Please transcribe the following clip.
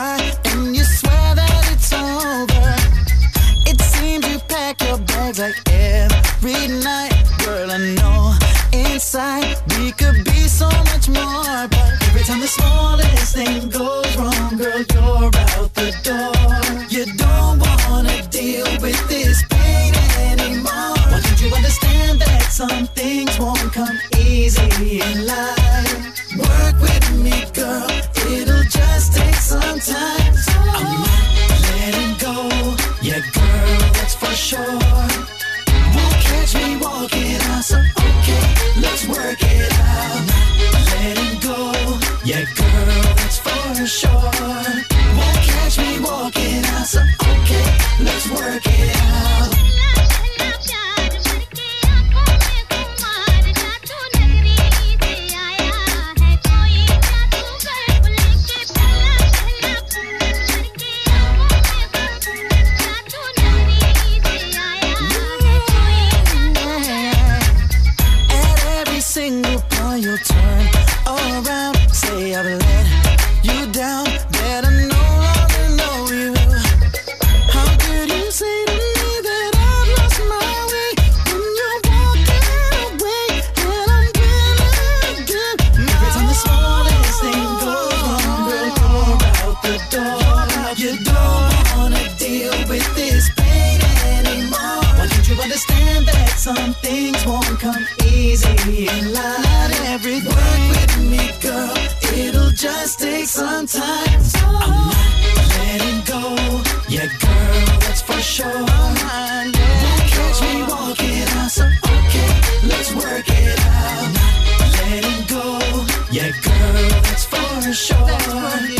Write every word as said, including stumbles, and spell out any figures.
goodbye and you swear that it's over. It seems you pack your bags like every night. Girl, I know inside we could be so much more, but every time the smallest thing goes wrong, girl, you're out the door. You don't wanna deal with this pain anymore. Why don't you understand that some things won't come easy in life? Work with me, girl, it'll just take some time. I'm not letting go, yeah, girl, that's for sure. Won't catch me walking out, so okay, let's work it out. Not letting go, yeah, girl, that's for sure. Won't catch me walking out, so okay, let's work it out. Single point you'll turn around, say I've let you down, that I no longer know you. How could you say to me that I've lost my way when you're walking away and I'm winning again? Every time the smallest thing goes wrong, girl, you're out the door. You don't wanna deal with this pain anymore. Why don't you understand that some things won't come easy in life? Not every work with me, girl, it'll just take some time. I'm not letting go, yeah, girl, that's for sure. Won't catch me walking out, so okay, let's work it out. Not letting go, yeah, girl, that's for sure.